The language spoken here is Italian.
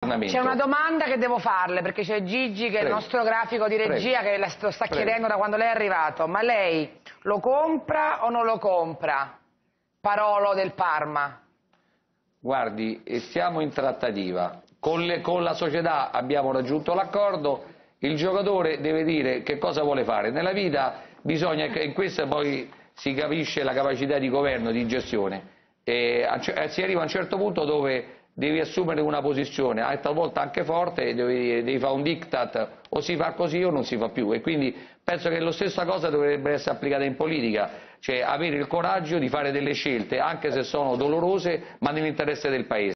aggiornamento. C'è una domanda che devo farle, perché c'è Gigi, che è il nostro grafico di regia, che lo sta chiedendo da quando lei è arrivato. Ma lei lo compra o non lo compra? Parolo del Parma. Guardi, siamo in trattativa. Con la società abbiamo raggiunto l'accordo, il giocatore deve dire che cosa vuole fare. Nella vita bisogna, in questo poi si capisce la capacità di governo, di gestione. Si arriva a un certo punto dove devi assumere una posizione, talvolta anche forte, devi fare un diktat, o si fa così o non si fa più, e quindi penso che la stessa cosa dovrebbe essere applicata in politica, cioè avere il coraggio di fare delle scelte, anche se sono dolorose, ma nell'interesse del Paese.